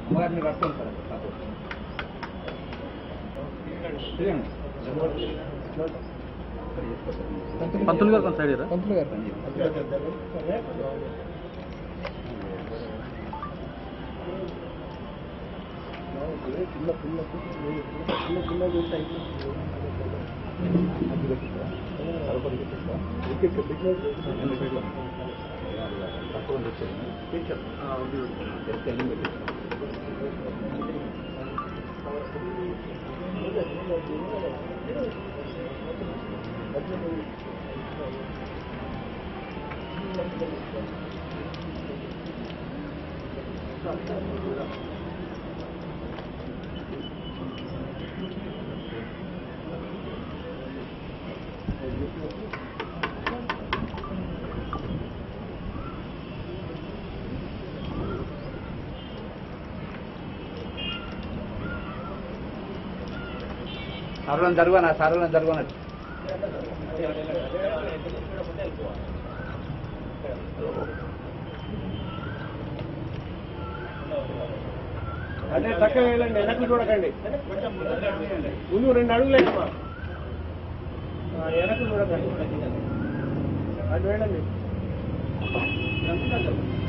అమ్మగారిని కట్టుకోండి సార్ పంతులు గారు కొంత సైడ్ పంతులు గారు చిన్న పిల్ల సార్లను జరుగునా సార్లను జరుగునట్టు అంటే చక్కగా వెళ్ళండి, వెనక్కి చూడకండి, ముందు 2 అడుగులు వేయమ్మా, వెనక్కి చూడకండి, అటు వెళ్ళండి.